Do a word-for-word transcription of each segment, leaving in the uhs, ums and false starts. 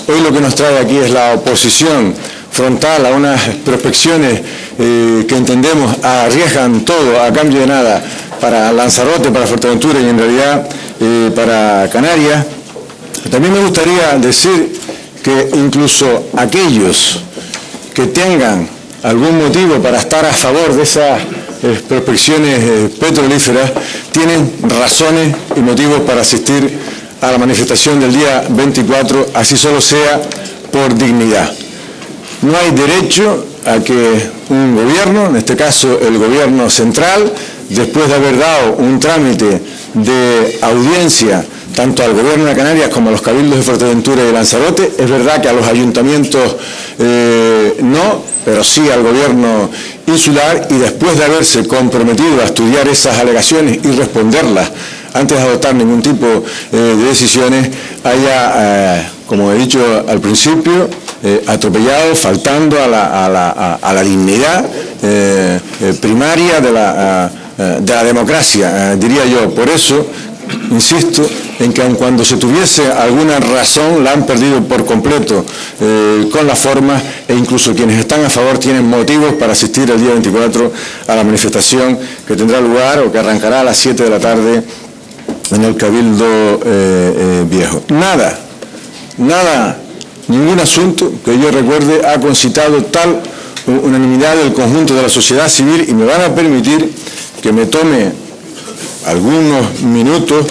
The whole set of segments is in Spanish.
Hoy lo que nos trae aquí es la oposición frontal a unas prospecciones eh, que entendemos arriesgan todo a cambio de nada para Lanzarote, para Fuerteventura y en realidad eh, para Canarias. También me gustaría decir que incluso aquellos que tengan algún motivo para estar a favor de esas eh, prospecciones eh, petrolíferas tienen razones y motivos para asistir a la manifestación del día veinticuatro, así solo sea por dignidad. No hay derecho a que un gobierno, en este caso el gobierno central, después de haber dado un trámite de audiencia tanto al gobierno de Canarias como a los cabildos de Fuerteventura y de Lanzarote, es verdad que a los ayuntamientos eh, no, pero sí al gobierno insular, y después de haberse comprometido a estudiar esas alegaciones y responderlas antes de adoptar ningún tipo eh, de decisiones, haya, eh, como he dicho al principio, eh, atropellado, faltando a la, a la, a, a la dignidad eh, eh, primaria de la, a, de la democracia, eh, diría yo. Por eso, insisto en que aun cuando se tuviese alguna razón, la han perdido por completo eh, con las formas, e incluso quienes están a favor tienen motivos para asistir el día veinticuatro a la manifestación que tendrá lugar o que arrancará a las siete de la tarde en el Cabildo eh, eh, Viejo. Nada, nada, ningún asunto que yo recuerde ha concitado tal unanimidad del conjunto de la sociedad civil, y me van a permitir que me tome algunos minutos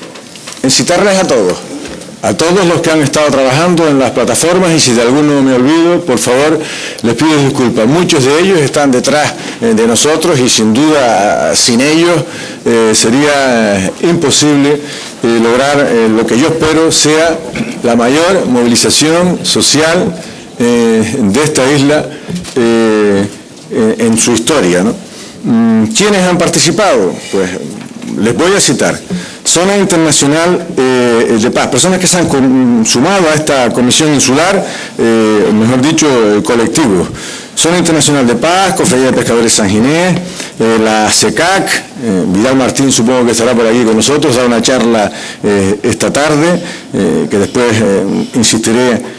en citarles a todos, a todos los que han estado trabajando en las plataformas, y si de alguno me olvido, por favor, les pido disculpas. Muchos de ellos están detrás eh, de nosotros, y sin duda, sin ellos, eh, sería eh, imposible eh, lograr eh, lo que yo espero sea la mayor movilización social eh, de esta isla eh, eh, en su historia, ¿no? ¿Quiénes han participado? Pues les voy a citar. Zona Internacional eh, de Paz, personas que se han sumado a esta comisión insular, eh, mejor dicho, eh, colectivo. Zona Internacional de Paz, Cofradía de Pescadores San Ginés, eh, la CECAC, eh, Vidal Martín supongo que estará por aquí con nosotros, dará una charla eh, esta tarde, eh, que después eh, insistiré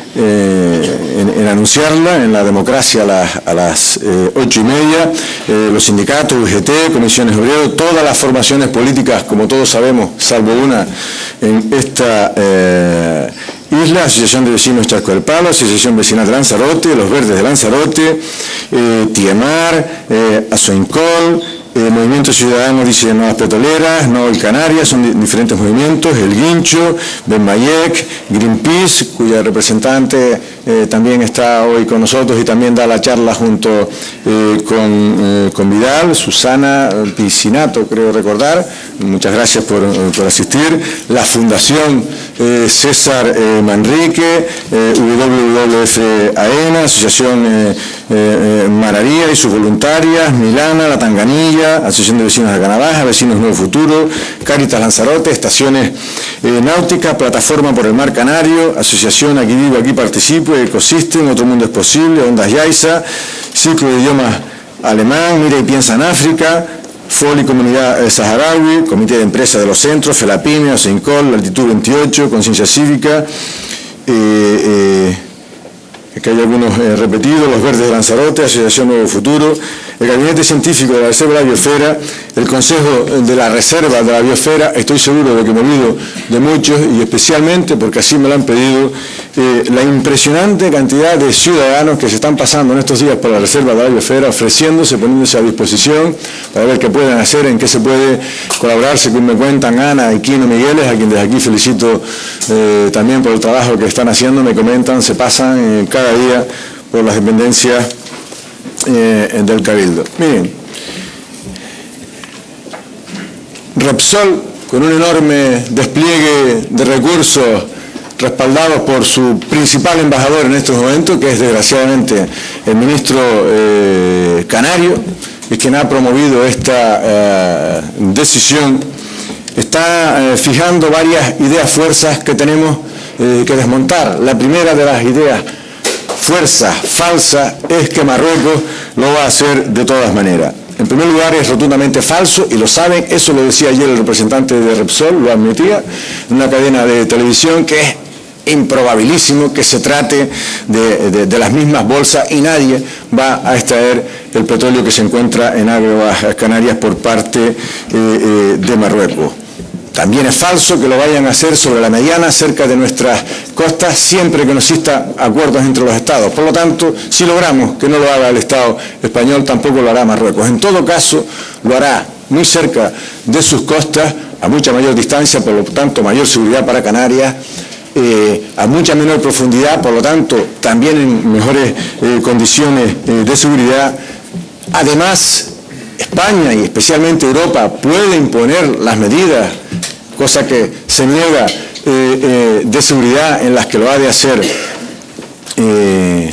Eh, en, en anunciarla, en la democracia a las, a las eh, ocho y media, eh, los sindicatos, U G T, comisiones obreras, todas las formaciones políticas, como todos sabemos, salvo una, en esta eh, isla, Asociación de Vecinos Charco del Palo, Asociación Vecinal de Lanzarote, Los Verdes de Lanzarote, eh, Tiemar, eh, Azoincol, Eh, Movimiento Ciudadano dice Nuevas Petroleras, Novel Canarias, son di diferentes movimientos, El Guincho, Benmayek, Greenpeace, cuya representante eh, también está hoy con nosotros y también da la charla junto eh, con, eh, con Vidal, Susana Piscinato, creo recordar, muchas gracias por, eh, por asistir, la Fundación eh, César eh, Manrique, eh, W W F AENA, Asociación eh, eh, Mararía y sus voluntarias, Milana, La Tanganilla, Asociación de Vecinos de Canavaja, Vecinos Nuevo Futuro, Cáritas Lanzarote, Estaciones eh, Náuticas, Plataforma por el Mar Canario, Asociación Aquí Vivo, Aquí Participo, Ecosystem, Otro Mundo es Posible, Ondas Yaiza, Ciclo de Idiomas Alemán, Mira y Piensa en África, Foli Comunidad eh, Saharaui, Comité de Empresas de los Centros, Felapime, Ocencol, Altitud veintiocho, Conciencia Cívica, eh, eh, que hay algunos eh, repetidos, Los Verdes de Lanzarote, Asociación Nuevo Futuro, el Gabinete Científico de la Reserva de la Biosfera, el Consejo de la Reserva de la Biosfera, estoy seguro de que me olvido de muchos, y especialmente, porque así me lo han pedido, eh, la impresionante cantidad de ciudadanos que se están pasando en estos días por la Reserva de la Biosfera, ofreciéndose, poniéndose a disposición para ver qué pueden hacer, en qué se puede colaborar, según me cuentan Ana y Quino Migueles, a quien desde aquí felicito eh, también por el trabajo que están haciendo. Me comentan, se pasan eh, cada día por las dependencias eh, del Cabildo. Miren, Repsol, con un enorme despliegue de recursos respaldados por su principal embajador en estos momentos, que es desgraciadamente el ministro eh, canario, es quien ha promovido esta eh, decisión, está eh, fijando varias ideas fuerzas que tenemos eh, que desmontar. La primera de las ideas fuerzas falsas es que Marruecos lo va a hacer de todas maneras. En primer lugar, es rotundamente falso, y lo saben, eso lo decía ayer el representante de Repsol, lo admitía, en una cadena de televisión, que es improbabilísimo que se trate de, de, de las mismas bolsas y nadie va a extraer el petróleo que se encuentra en aguas canarias por parte eh, eh, de Marruecos. También es falso que lo vayan a hacer sobre la mediana, cerca de nuestras costas, siempre que no exista acuerdos entre los Estados. Por lo tanto, si logramos que no lo haga el Estado español, tampoco lo hará Marruecos. En todo caso, lo hará muy cerca de sus costas, a mucha mayor distancia, por lo tanto, mayor seguridad para Canarias, eh, a mucha menor profundidad, por lo tanto, también en mejores eh, condiciones eh, de seguridad. Además, España y especialmente Europa puede imponer las medidas, cosa que se niega, eh, eh, de seguridad en las que lo ha de hacer eh,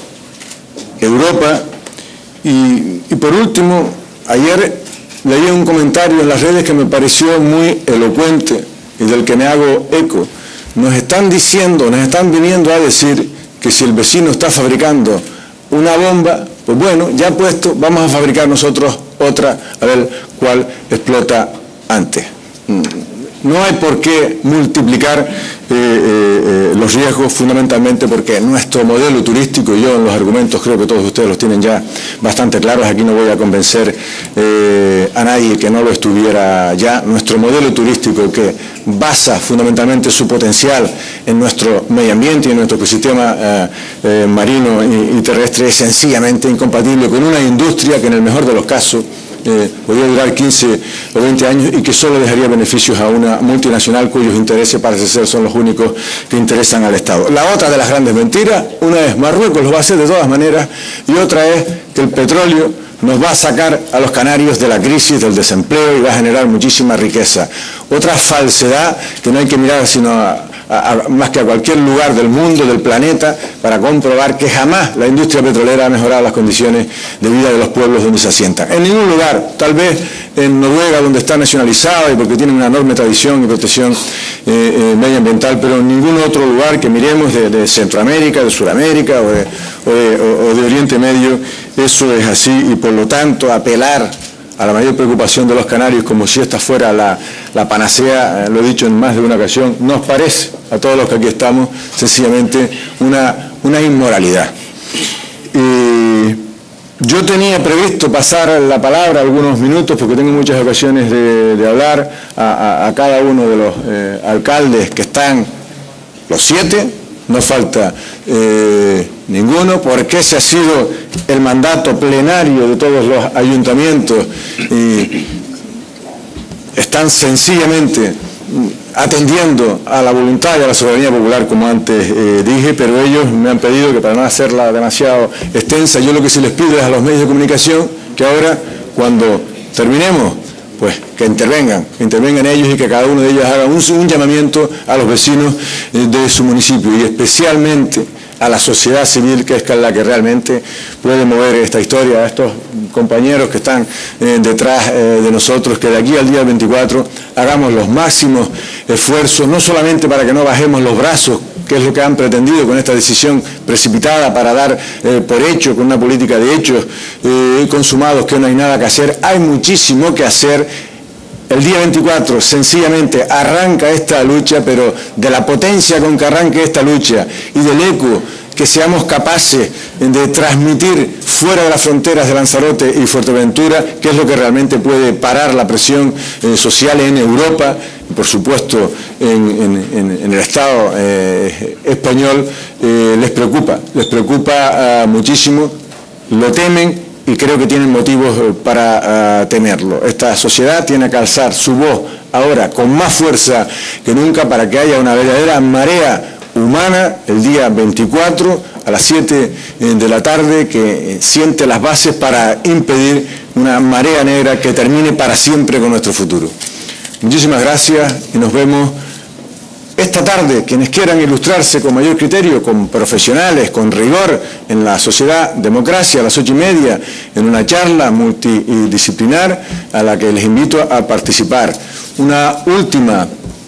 Europa. Y, y por último, ayer leí un comentario en las redes que me pareció muy elocuente y del que me hago eco. Nos están diciendo, nos están viniendo a decir que si el vecino está fabricando una bomba, pues bueno, ya puesto, vamos a fabricar nosotros otra, a ver cuál explota antes. No hay por qué multiplicar eh, eh, los riesgos, fundamentalmente porque nuestro modelo turístico, y yo en los argumentos creo que todos ustedes los tienen ya bastante claros, aquí no voy a convencer eh, a nadie que no lo estuviera ya, nuestro modelo turístico que basa fundamentalmente su potencial en nuestro medio ambiente y en nuestro ecosistema eh, eh, marino y, y terrestre es sencillamente incompatible con una industria que en el mejor de los casos Eh, podría durar quince o veinte años y que solo dejaría beneficios a una multinacional cuyos intereses parece ser son los únicos que interesan al Estado. La otra de las grandes mentiras, una es Marruecos lo va a hacer de todas maneras y otra es que el petróleo nos va a sacar a los canarios de la crisis, del desempleo y va a generar muchísima riqueza. Otra falsedad que no hay que mirar sino a A, a, más que a cualquier lugar del mundo, del planeta, para comprobar que jamás la industria petrolera ha mejorado las condiciones de vida de los pueblos donde se asientan. En ningún lugar, tal vez en Noruega, donde está nacionalizada y porque tiene una enorme tradición y protección eh, eh, medioambiental, pero en ningún otro lugar que miremos de, de Centroamérica, de Sudamérica o de, o, de, o de Oriente Medio, eso es así y por lo tanto apelar a la mayor preocupación de los canarios como si esta fuera la, la panacea, eh, lo he dicho en más de una ocasión, nos parece a todos los que aquí estamos sencillamente una, una inmoralidad. Eh, yo tenía previsto pasar la palabra algunos minutos porque tengo muchas ocasiones de, de hablar a, a, a cada uno de los eh, alcaldes que están, los siete, no falta eh, ninguno, porque ese ha sido el mandato plenario de todos los ayuntamientos y están sencillamente atendiendo a la voluntad y a la soberanía popular, como antes eh, dije, pero ellos me han pedido que para no hacerla demasiado extensa, yo lo que sí les pido es a los medios de comunicación que ahora, cuando terminemos, pues que intervengan, que intervengan ellos y que cada uno de ellos haga un, un llamamiento a los vecinos eh, de su municipio y especialmente a la sociedad civil, que es la que realmente puede mover esta historia, a estos compañeros que están eh, detrás eh, de nosotros, que de aquí al día veinticuatro hagamos los máximos esfuerzos, no solamente para que no bajemos los brazos, que es lo que han pretendido con esta decisión precipitada para dar eh, por hecho, con una política de hechos eh, consumados, que no hay nada que hacer, hay muchísimo que hacer. El día veinticuatro sencillamente arranca esta lucha, pero de la potencia con que arranque esta lucha y del eco que seamos capaces de transmitir fuera de las fronteras de Lanzarote y Fuerteventura, que es lo que realmente puede parar la presión eh, social en Europa, y por supuesto en, en, en el Estado eh, español, eh, les preocupa, les preocupa uh, muchísimo, lo temen, y creo que tienen motivos para uh, temerlo. Esta sociedad tiene que alzar su voz ahora con más fuerza que nunca para que haya una verdadera marea humana el día veinticuatro a las siete de la tarde que siente las bases para impedir una marea negra que termine para siempre con nuestro futuro. Muchísimas gracias y nos vemos esta tarde. Quienes quieran ilustrarse con mayor criterio, con profesionales, con rigor en la sociedad democracia, a las ocho y media, en una charla multidisciplinar a la que les invito a participar. Una última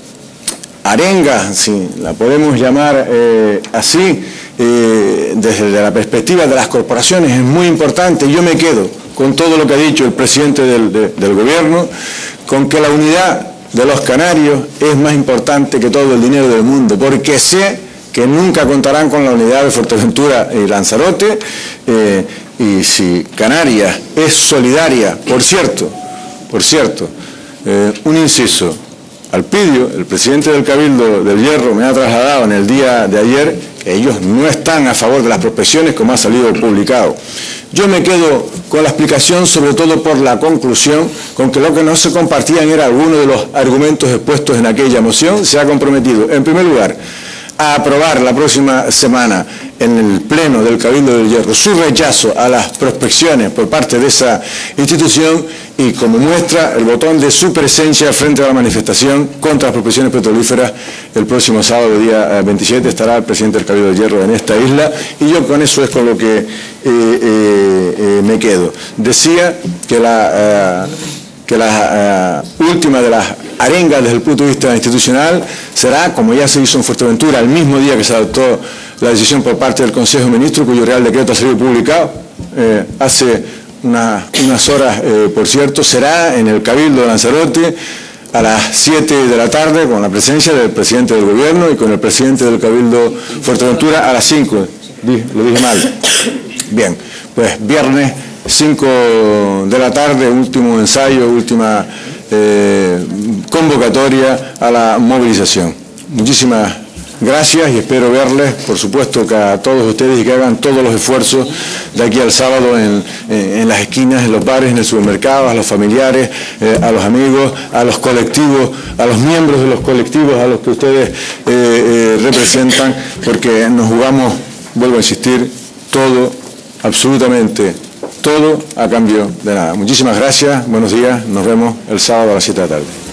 arenga, si la podemos llamar eh, así, eh, desde la perspectiva de las corporaciones, es muy importante. Yo me quedo con todo lo que ha dicho el presidente del, de, del gobierno, con que la unidad de los canarios es más importante que todo el dinero del mundo, porque sé que nunca contarán con la unidad de Fuerteventura y Lanzarote, eh, y si Canarias es solidaria, por cierto, por cierto, eh, un inciso, Alpidio, el presidente del Cabildo del Hierro, me ha trasladado en el día de ayer que ellos no están a favor de las prospecciones, como ha salido publicado. Yo me quedo con la explicación, sobre todo por la conclusión, con que lo que no se compartían era alguno de los argumentos expuestos en aquella moción. Se ha comprometido, en primer lugar, a aprobar la próxima semana en el Pleno del Cabildo del Hierro su rechazo a las prospecciones por parte de esa institución y, como muestra, el botón de su presencia frente a la manifestación contra las prospecciones petrolíferas. El próximo sábado, día veintisiete, estará el presidente del Cabildo del Hierro en esta isla, y yo con eso es con lo que eh, eh, eh, me quedo. Decía que la... Eh, que la uh, última de las arengas desde el punto de vista institucional será, como ya se hizo en Fuerteventura, el mismo día que se adoptó la decisión por parte del Consejo de Ministros, cuyo Real Decreto ha sido publicado eh, hace una, unas horas, eh, por cierto, será en el Cabildo de Lanzarote a las siete de la tarde, con la presencia del presidente del Gobierno y con el presidente del Cabildo Fuerteventura a las cinco. Lo dije mal. Bien, pues viernes cinco de la tarde, último ensayo, última eh, convocatoria a la movilización. Muchísimas gracias y espero verles, por supuesto, que a todos ustedes, y que hagan todos los esfuerzos de aquí al sábado en, en, en las esquinas, en los bares, en el supermercado, a los familiares, eh, a los amigos, a los colectivos, a los miembros de los colectivos a los que ustedes eh, eh, representan, porque nos jugamos, vuelvo a insistir, todo, absolutamente todo a cambio de nada. Muchísimas gracias, buenos días, nos vemos el sábado a las siete de la tarde.